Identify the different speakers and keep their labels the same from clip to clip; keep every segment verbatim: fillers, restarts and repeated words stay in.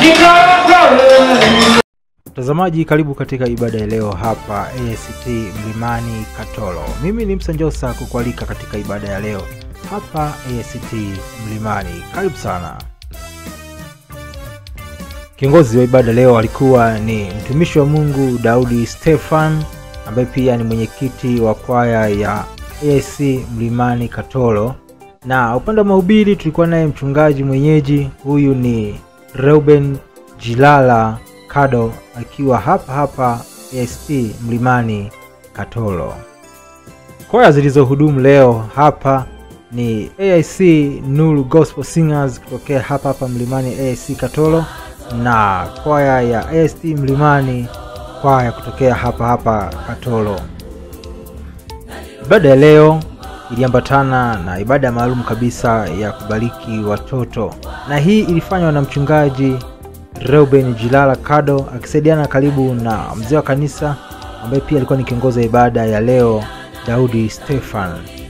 Speaker 1: Mtazamaji, karibu katika ibada ya leo hapa A I C T Mlimani Katoro. Mimi ni Msanjosa kukualika katika ibada ya leo hapa A I C T Mlimani. Karibu sana. Kiongozi wa ibada leo alikuwa ni mtumishi wa Mungu Daudi Stefan, ambaye pia ni mwenyekiti wa kwaya ya A I C Mlimani Katoro. Na upande wa mahubiri tulikuwa naye mchungaji mwenyeji, huyu ni Reuben Jilala Kado, akiwa hapa hapa A I C T Mlimani Katoro. Kwaya zilizohudumu leo hapa ni A I C Nuru Gospel Singers kutokea hapa hapa Mlimani A I C Katoro, na kwaya ya A I C T Mlimani kwaya kutokea hapa hapa Katoro. Ibada ya leo iliambatana na ibada maalum kabisa ya kubariki watoto, na hii ilifanywa na mchungaji Reuben Jilala Kado akisaidiana karibu na mzee wa kanisa ambaye pia alikuwa ni kiongozi wa ibada ya leo Daudi Stefan.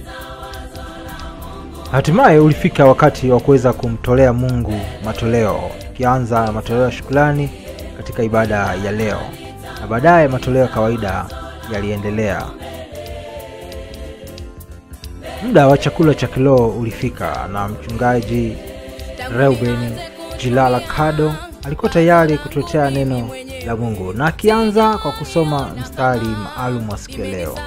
Speaker 1: Hatimaye ulifika wakati wa kuweza kumtolea Mungu matoleo, kianza matoleo ya shukrani katika ibada ya leo, na baadaye matoleo ya kawaida yaliendelea. Muda wa chakula cha kiloo ulifika na mchungaji Reuben Jilala Kado alikuwa tayari kutuletea neno la Mungu, na akianza kwa kusoma mstari maalum wa siku leo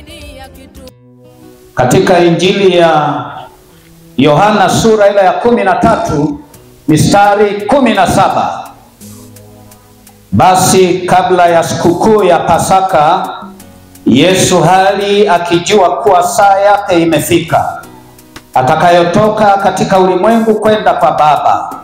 Speaker 2: katika Injili ya Yohana sura ile ya kumi na tatu mstari kumi na saba. Basi kabla ya sikukuu ya Pasaka, Yesu hali akijua kuwa saa yake imefika atakayotoka katika ulimwengu kwenda kwa Baba,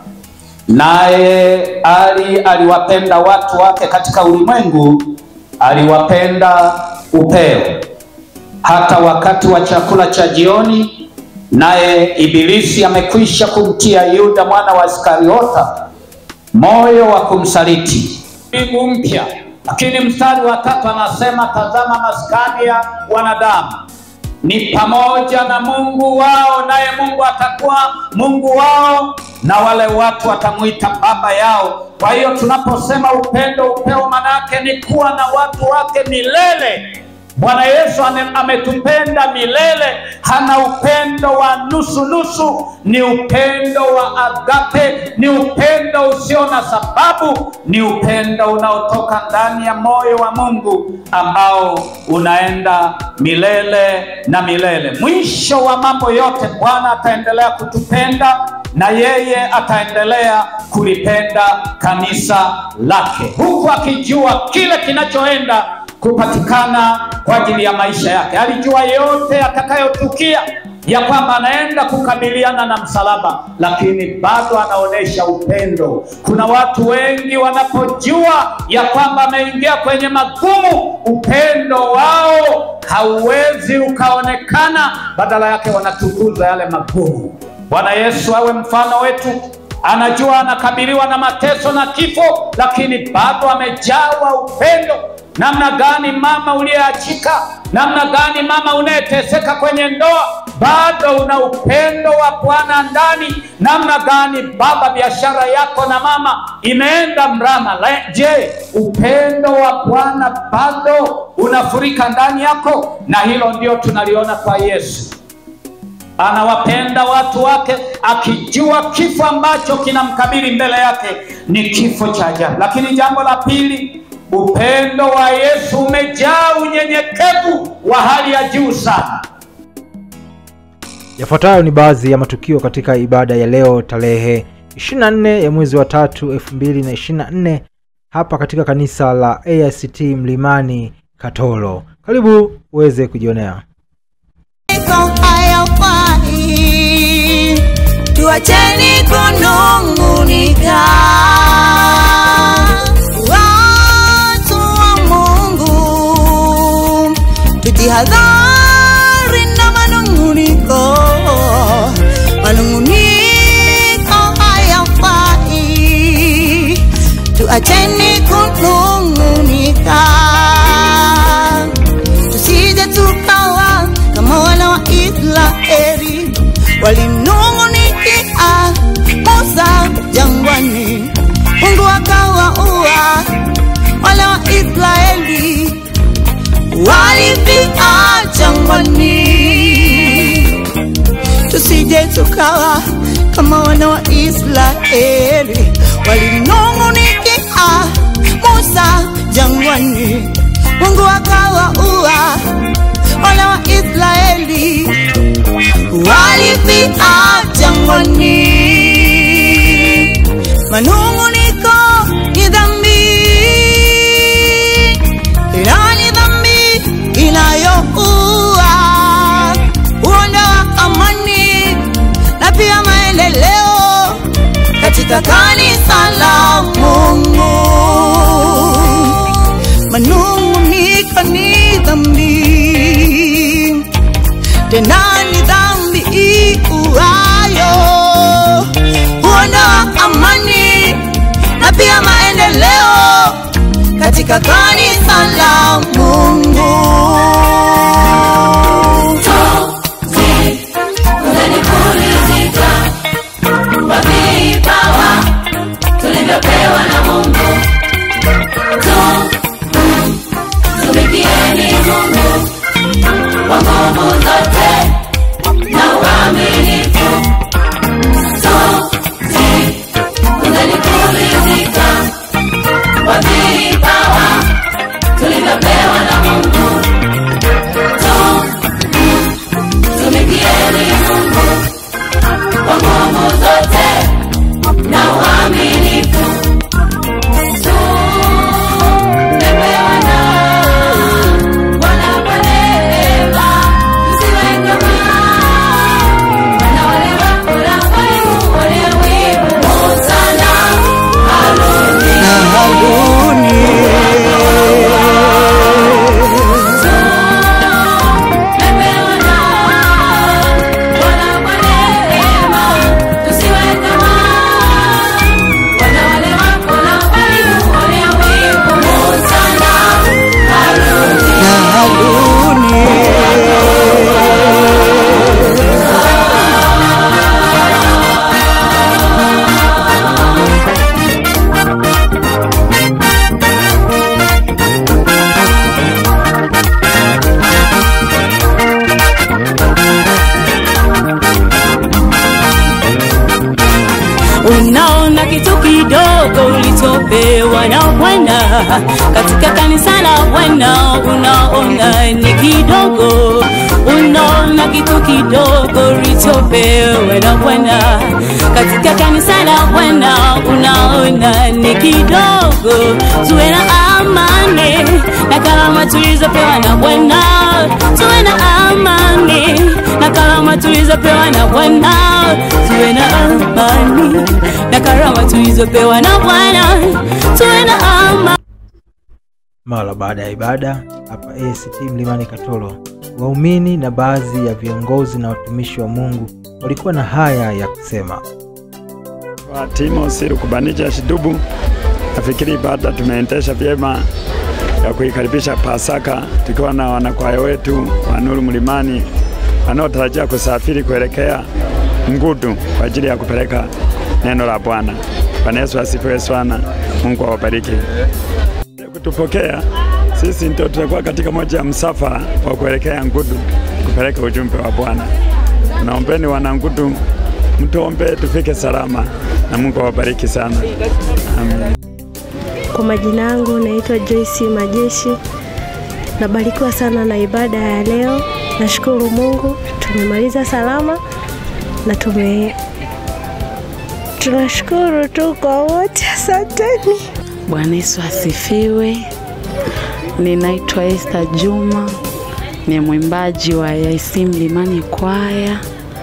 Speaker 2: naye ali aliwapenda watu wake katika ulimwengu, aliwapenda upeo. Hata wakati wa chakula cha jioni, naye Ibilisi amekwisha kumtia Yuda mwana wa Iskariota moyo wa kumsaliti. Mbingu mpya. Lakini mstari wa tatu anasema, tazama maskani ya wanadamu ni pamoja na Mungu wao, naye Mungu atakuwa Mungu wao, na wale watu watamuita baba yao. Kwa hiyo tunaposema upendo upeo, manake ni kuwa na watu wake milele. Bwana Yesu ametupenda milele, hana upendo wa nusu nusu, ni upendo wa agape, ni upendo usio na sababu, ni upendo unaotoka ndani ya moyo wa Mungu ambao unaenda milele na milele. Mwisho wa mambo yote Bwana ataendelea kutupenda, na yeye ataendelea kulipenda kanisa lake, huku akijua kile kinachoenda kupatikana kwa ajili ya maisha yake. Alijua yote atakayotukia, ya kwamba anaenda kukabiliana na msalaba, lakini bado anaonesha upendo. Kuna watu wengi wanapojua ya kwamba ameingia kwenye magumu, upendo wao hauwezi ukaonekana, badala yake wanatukuza yale magumu. Bwana Yesu awe mfano wetu. Anajua anakabiliwa na mateso na kifo, lakini bado amejawa upendo. Namna gani mama uliyeachika, namna gani mama unayeteseka kwenye ndoa, bado una upendo wa Bwana ndani. Namna gani baba, biashara yako na mama imeenda mrama, je, upendo wa Bwana bado unafurika ndani yako? Na hilo ndio tunaliona kwa Yesu. Anawapenda watu wake, akijua kifo ambacho kinamkabili mbele yake ni kifo cha ajabu. Lakini jambo la pili, upendo wa Yesu umejaa unyenyekevu wa hali ya juu sana.
Speaker 1: Yafuatayo ni baadhi ya matukio katika ibada ya leo tarehe ishirini na nne ya mwezi wa tatu elfu mbili na ishirini na nne hapa katika kanisa la A I C T Mlimani Katoro. Karibu uweze kujionea.
Speaker 3: Tuacheni kunung'unika, watu wa Mungu, tujihadhari na manung'uniko. Manung'uniko hayafai, tuacheni kunung'unika, tusije tukawa kama wana wa Israeli walinung'unikia Musa jangwani. Mungu wale wa Israeli walifia jangwani. Tusije tukawa kama wana wa Israeli walinung'unikia Musa jangwani, Mungu akawaua wale wa Israeli walifia jangwani. Manung'uniko ni dhambi, ila ni dhambi inayoua. Huondoa amani na pia maendeleo katika kanisa la Mungu. Manung'uniko ni dhambi, tena ni dhambi iuayo. Huondoa amani na pia maendeleo katika kanisa la Mungu.
Speaker 4: Tulivyopewa na Mungu, tumikieni Mungu kwa nguvu zote na uaminifu. Tuzeni kuridhika kwa vipawa tulivyopewa na Mungu. Tumikieni Mungu kwa nguvu zote na uaminifu.
Speaker 5: Unaona kitu kidogo ulichopewa na Bwana katika kanisa la Bwana, unaona ni kidogo. Unaona kitu kidogo ulichopewa na Bwana katika kanisa la Bwana, unaona ni kidogo. Tuwe na amani na karama tulizopewa na Bwana. Tuwe na amani na karama tulizopewa na Bwana. Tuwe na amani na karama tulizopewa na Bwana. Tuwe na amani.
Speaker 1: Mara baada ya ibada hapa A I C T Mlimani Katoro, waumini na baadhi ya viongozi na watumishi wa Mungu walikuwa na haya ya kusema.
Speaker 6: Wa Timo Siru Kubanija Shidubu, nafikiri ibada tumeendesha vyema ya kuikaribisha Pasaka tukiwa na wanakwaya wetu wa Nuru Mlimani wanaotarajia kusafiri kuelekea Ngudu kwa ajili ya kupeleka neno la Bwana. Bwana Yesu asifiwe sana. Mungu awabariki. Kutupokea sisi ndio tutakuwa katika moja ya msafara wa kuelekea Ngudu kupeleka ujumbe wa Bwana. Naombeni wana Ngudu, mtuombe tufike salama na Mungu awabariki sana. Amen.
Speaker 7: Kwa majina yangu naitwa Joyce Majeshi. Nabarikiwa sana na ibada ya leo. Nashukuru Mungu tumemaliza salama na tume tunashukuru tu kwa wote. Asanteni.
Speaker 8: Bwana Yesu asifiwe. Ninaitwa Esther Juma, ni mwimbaji wa A I C Mlimani Kwaya.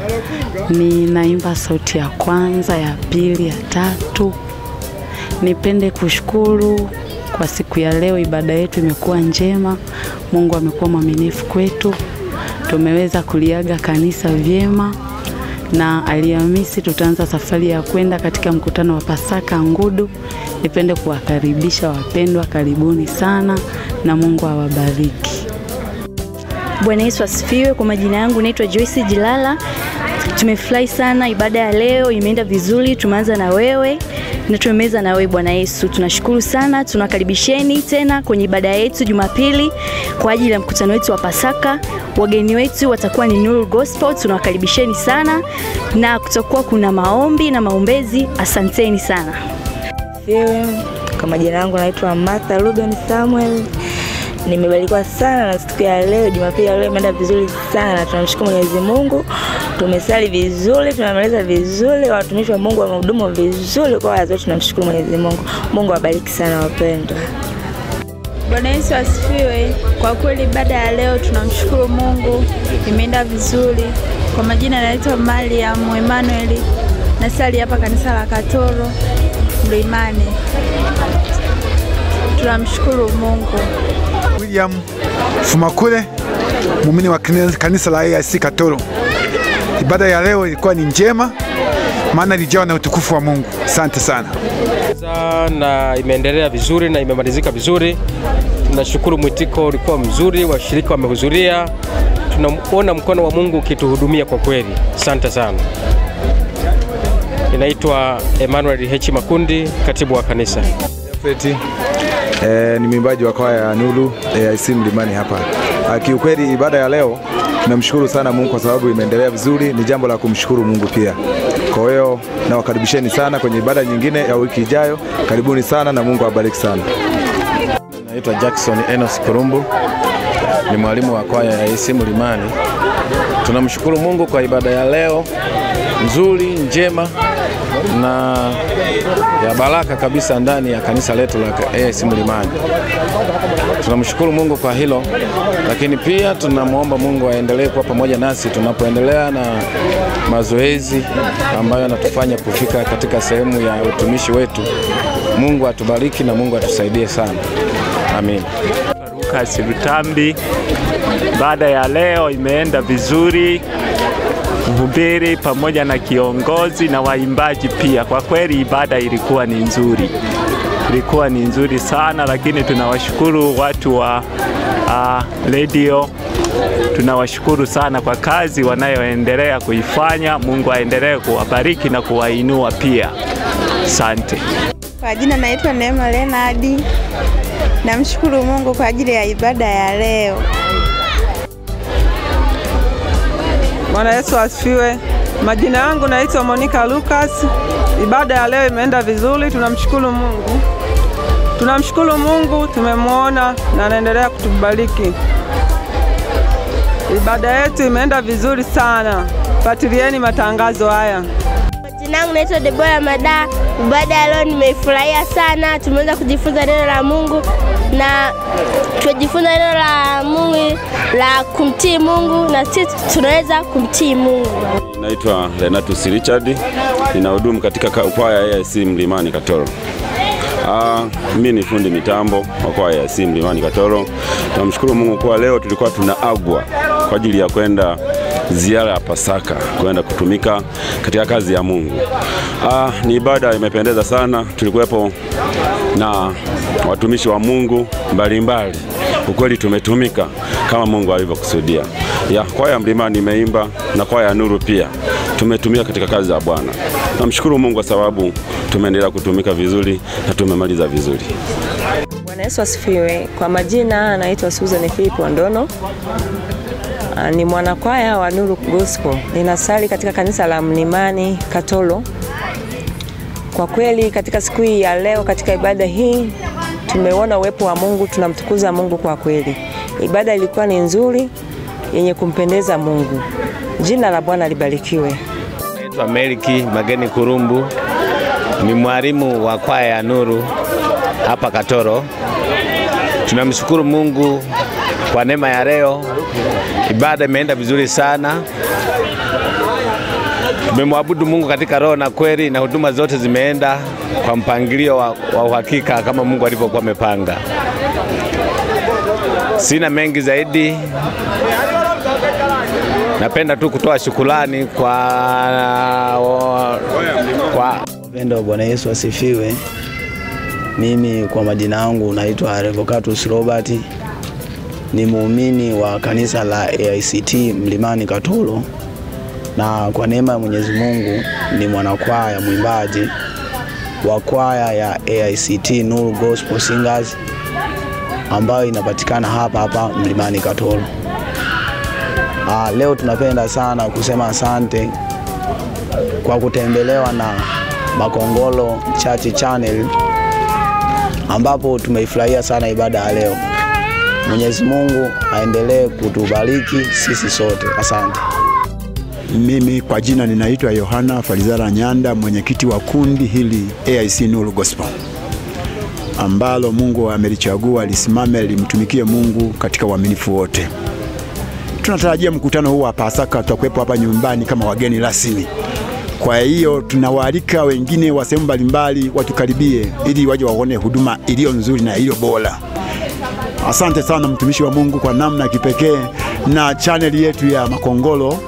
Speaker 8: Ninaimba sauti ya kwanza, ya pili, ya tatu. Nipende kushukuru kwa siku ya leo, ibada yetu imekuwa njema. Mungu amekuwa mwaminifu kwetu. Tumeweza kuliaga kanisa vyema, na Alhamisi tutaanza safari ya kwenda katika mkutano wa Pasaka Ngudu. Nipende kuwakaribisha wapendwa, karibuni sana na Mungu awabariki.
Speaker 9: Bwana Yesu asifiwe. Kwa majina yangu naitwa Joyce Jilala.
Speaker 7: Tumefurahi sana, ibada ya leo imeenda vizuri. Tumeanza na wewe na tumemeza na wewe Bwana Yesu. Tunashukuru sana, tunakaribisheni tena kwenye ibada yetu Jumapili kwa ajili ya mkutano wetu wa Pasaka. Wageni wetu watakuwa ni Nuru Gospel, tunawakaribisheni sana na kutakuwa kuna maombi na maombezi. Asanteni sana.
Speaker 9: Kwa majina yangu naitwa Martha Ruben Samuel. Nimebarikiwa sana na siku ya leo, Jumapili ya leo imeenda vizuri sana. Tunamshukuru Mwenyezi Mungu. Tumesali vizuri, tunamaliza vizuri, watumishi wa Mungu wamehudumu vizuri kwa wazo. Tunamshukuru Mwenyezi Mungu. Mungu awabariki sana wapendwa.
Speaker 10: Bwana Yesu asifiwe. Kwa kweli ibada ya leo tunamshukuru Mungu, imeenda vizuri. Kwa majina naitwa Mariam Emmanuel. Nasali hapa kanisa la Katoro Mlimani. Tunamshukuru Mungu.
Speaker 11: William Fumakule, muumini wa kanisa la A I C Katoro. Ibada ya leo ilikuwa ni njema, maana ilijawa na utukufu wa Mungu. Asante sana.
Speaker 12: Na imeendelea vizuri na imemalizika vizuri. Tunashukuru, mwitiko ulikuwa mzuri, washirika wamehudhuria. Tunaona mkono wa Mungu ukituhudumia kwa kweli. Asante sana. Inaitwa Emmanuel H. Makundi, katibu wa kanisa.
Speaker 13: Feti, eh, ni mwimbaji wa kwaya ya Nuru A I C Mlimani hapa. Kiukweli ibada ya leo tunamshukuru sana Mungu kwa sababu imeendelea vizuri, ni jambo la kumshukuru Mungu pia. Kwa hiyo nawakaribisheni sana kwenye ibada nyingine ya wiki ijayo. Karibuni sana na Mungu awabariki sana.
Speaker 14: Naitwa Jackson Enos Kurumbu, ni mwalimu wa kwaya ya A I C Mlimani. Tunamshukuru Mungu kwa ibada ya leo nzuri, njema na ya baraka kabisa ndani ya kanisa letu la A I C Mlimani. Tunamshukuru Mungu kwa hilo, lakini pia tunamuomba Mungu aendelee kuwa pamoja nasi tunapoendelea na mazoezi ambayo anatufanya kufika katika sehemu ya utumishi wetu. Mungu atubariki na Mungu atusaidie sana. Amin.
Speaker 15: Lucas Rutambi. Baada ya leo imeenda vizuri. Mhubiri pamoja na kiongozi na waimbaji pia. Kwa kweli ibada ilikuwa ni nzuri. Ilikuwa ni nzuri sana, lakini tunawashukuru watu wa uh, radio. Tunawashukuru sana kwa kazi wanayoendelea kuifanya. Mungu aendelee kuwabariki na kuwainua pia. Asante.
Speaker 10: Kwa jina naitwa Neema Leonard. Namshukuru Mungu kwa ajili ya ibada ya leo.
Speaker 16: Bwana Yesu asifiwe. Majina yangu naitwa Monica Lucas. Ibada ya leo imeenda vizuri, tunamshukuru Mungu. Tunamshukuru Mungu, tumemwona na anaendelea kutubariki. Ibada yetu imeenda vizuri sana. Fuatilieni matangazo haya.
Speaker 17: Majina yangu naitwa Deborah Mada. Ibada ya leo nimeifurahia sana. Tumeweza kujifunza neno la Mungu na tumejifunza neno la Mungu la kumtii Mungu na sisi tunaweza kumtii Mungu.
Speaker 18: Naitwa Renatus Richard, ninahudumu katika kwaya ya A I C Mlimani Katoro. Ah, mimi ni fundi mitambo wa kwaya ya A I C Mlimani Katoro. Tunamshukuru Mungu kwa leo tulikuwa tunaagwa kwa ajili ya kwenda ziara ya Pasaka, kwenda kutumika katika kazi ya Mungu. Ah, ni ibada imependeza sana. Tulikuwepo na watumishi wa Mungu mbalimbali. Ukweli tumetumika kama Mungu alivyokusudia. Ya kwaya Mlimani imeimba na kwaya Nuru pia tumetumika katika kazi za Bwana. Namshukuru Mungu kwa sababu tumeendelea kutumika vizuri na tumemaliza vizuri.
Speaker 9: Bwana Yesu asifiwe. Kwa majina anaitwa Susan Philip Wandono. Ni mwanakwaya wa Nuru Gospel. Ninasali katika kanisa la Mlimani Katoro. Kwa kweli katika siku hii ya leo katika ibada hii tumeona uwepo wa Mungu, tunamtukuza Mungu kwa kweli. Ibada ilikuwa ni nzuri yenye kumpendeza Mungu. Jina la Bwana libarikiwe.
Speaker 19: Naitwa Meliki Mageni Kurumbu. Ni mwalimu wa kwaya ya Nuru hapa Katoro. Tunamshukuru Mungu kwa neema ya leo. Ibada imeenda vizuri sana. Tumemwabudu Mungu katika roho na kweli na huduma zote zimeenda kwa mpangilio wa, wa uhakika kama Mungu alivyokuwa amepanga. Sina mengi zaidi. Napenda tu kutoa shukrani kwa kwa
Speaker 20: Wapendwa, Bwana Yesu asifiwe. Mimi kwa majina yangu naitwa Revocatus Robert. Ni muumini wa kanisa la A I C T Mlimani Katoro. na kwa neema ya Mwenyezi Mungu ni mwanakwaya mwimbaji wa kwaya ya A I C T Nuru Gospel Singers ambayo inapatikana hapa hapa Mlimani Katoro. Ah, leo tunapenda sana kusema asante kwa kutembelewa na Makongolo Church Channel ambapo tumeifurahia sana ibada ya leo. Mwenyezi Mungu aendelee kutubariki sisi sote. Asante.
Speaker 21: Mimi kwa jina ninaitwa Yohana Farizara Nyanda, mwenyekiti wa kundi hili A I C Nuru Gospel, ambalo Mungu amelichagua lisimame limtumikie Mungu katika uaminifu wote. Tunatarajia mkutano huu wa Pasaka tutakuwepo hapa nyumbani kama wageni rasmi. Kwa hiyo tunawaalika wengine wa sehemu mbalimbali watukaribie ili waje waone huduma iliyo nzuri na iliyo bora. Asante sana mtumishi wa Mungu kwa namna kipekee na channel yetu ya Makongolo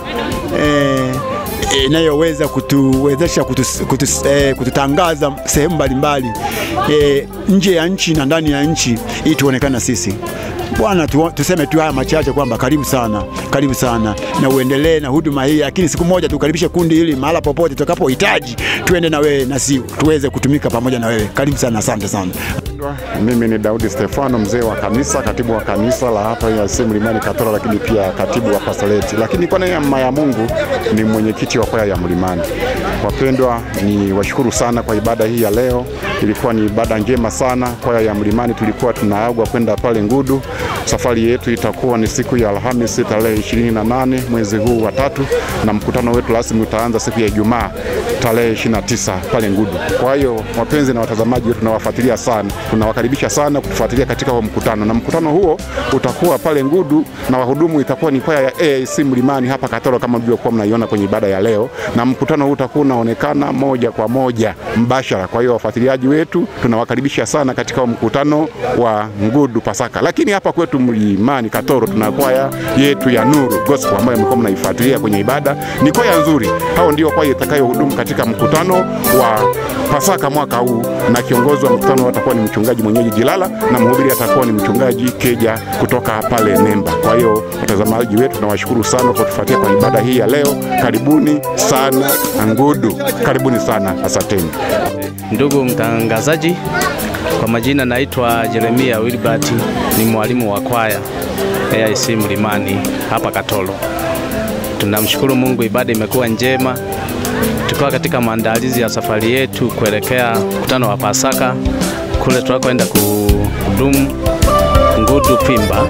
Speaker 21: eh inayoweza kutuwezesha kutus, kutus, eh, kututangaza sehemu mbalimbali eh, nje ya nchi na ndani ya nchi ili tuonekane sisi. Bwana tu, tuseme tu haya machache kwamba karibu sana, karibu sana na uendelee na huduma hii, lakini siku moja tukaribishe kundi hili mahala popote tutakapohitaji tuende na wewe na si tuweze kutumika pamoja na wewe. Karibu sana, asante sana.
Speaker 22: Mimi ni Daudi Stefano, mzee wa kanisa, katibu wa kanisa la hapa ya A I C Mlimani Katoro, lakini pia katibu wa pastoreti, lakini kwa neema ya Mungu ni mwenyekiti wa kwaya ya Mlimani. Wapendwa, ni washukuru sana kwa ibada hii ya leo. Ilikuwa ni ibada njema sana. Kwaya ya Mlimani tulikuwa tunaagwa kwenda pale Ngudu. Safari yetu itakuwa ni siku ya Alhamisi tarehe ishirini na nane mwezi huu wa tatu, na mkutano wetu rasmi utaanza siku ya Ijumaa tarehe ishirini na tisa pale Ngudu. Kwa hiyo wapenzi na watazamaji wetu, tunawafuatilia sana, tunawakaribisha sana kutufuatilia katika huo mkutano, na mkutano huo utakuwa pale Ngudu, na wahudumu itakuwa ni kwaya ya A I C Mlimani hapa Katoro kama mlivyokuwa mnaiona kwenye ibada ya leo, na mkutano huu utakuwa unaonekana moja kwa moja mbashara. Kwa hiyo wafuatiliaji wetu tunawakaribisha sana katika mkutano wa Ngudu Pasaka. Lakini hapa kwetu Mlimani Katoro tuna kwaya yetu ya Nuru Gospel ambayo mlikuwa mnaifuatilia kwenye ibada. Ni kwaya nzuri. Hao ndio kwaya itakayohudumu katika mkutano wa Pasaka mwaka huu, na kiongozi wa mkutano atakuwa ni mchungaji mwenyeji Jilala na mhubiri atakuwa ni mchungaji Keja kutoka pale Nemba. Kwa hiyo watazamaji wetu tunawashukuru sana kwa kutufuatia kwa ibada hii ya leo. Karibuni sana Ngudu. Karibuni sana. Asanteni.
Speaker 23: Ndugu mtangazaji, kwa majina naitwa Jeremia Wilbert, ni mwalimu wa kwaya A I C Mlimani hapa Katoro. Tunamshukuru Mungu, ibada imekuwa njema. Tukiwa katika maandalizi ya safari yetu kuelekea mkutano wa Pasaka kule tunakoenda kuhudumu Ngudu Pimba.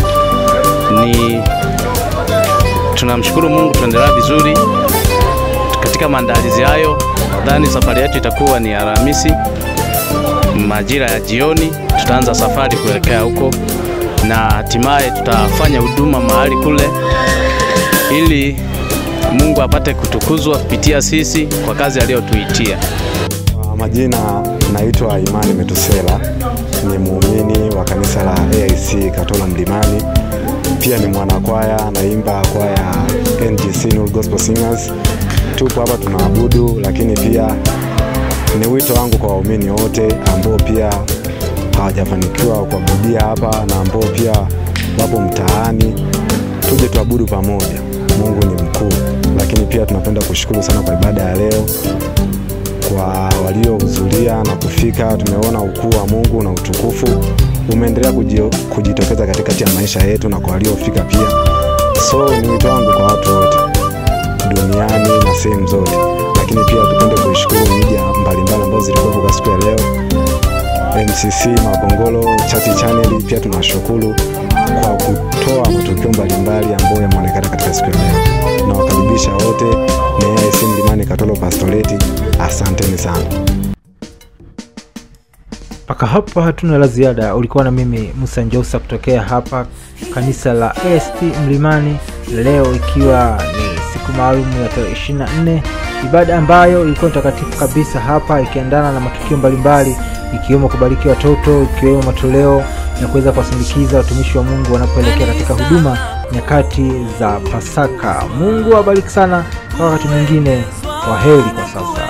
Speaker 23: Ni tunamshukuru Mungu, tunaendelea vizuri katika maandalizi hayo. Nadhani safari yetu itakuwa ni Alhamisi majira ya jioni, tutaanza safari kuelekea huko na hatimaye tutafanya huduma mahali kule ili Mungu apate kutukuzwa kupitia sisi kwa kazi aliyotuitia.
Speaker 24: Majina naitwa Imani Metusela, ni muumini wa kanisa la A I C Katoro Mlimani. Pia ni mwanakwaya, naimba kwaya N G C Nuru Gospel Singers. Tupo hapa tunaabudu, lakini pia ni wito wangu kwa waumini wote ambao pia hawajafanikiwa kuabudia hapa na ambao pia wapo mtaani, tuje tuabudu pamoja. Mungu ni mkuu. Lakini pia tunapenda kushukuru sana kwa ibada ya leo, kwa waliohudhuria na kufika. Tumeona ukuu wa Mungu na utukufu umeendelea kujitokeza katikati ya maisha yetu na kwa waliofika pia. So ni wito wangu kwa watu wote duniani na sehemu zote. Lakini pia tupende kushukuru media mbalimbali ambazo zilikuwa kwa siku ya leo, M C C, Makongolo Church Channel. Pia tunashukuru kwa kutoa matukio mbalimbali ambayo yameonekana katika siku ya leo. Na wakaribisha wote na A I C Mlimani Katoro Pastoreti. Asanteni sana.
Speaker 1: Paka hapa hatuna la ziada. Ulikuwa na mimi Musa Njosa kutokea hapa kanisa la A I C Mlimani, leo ikiwa ni siku maalum ya tarehe ishirini na nne, ibada ambayo ilikuwa takatifu kabisa hapa, ikiendana na matukio mbalimbali ikiwemo kubariki watoto, ikiwemo matoleo na kuweza kuwasindikiza watumishi wa Mungu wanapoelekea katika huduma nyakati za Pasaka. Mungu awabariki sana. Kwa wakati mwingine, kwaheri kwa sasa.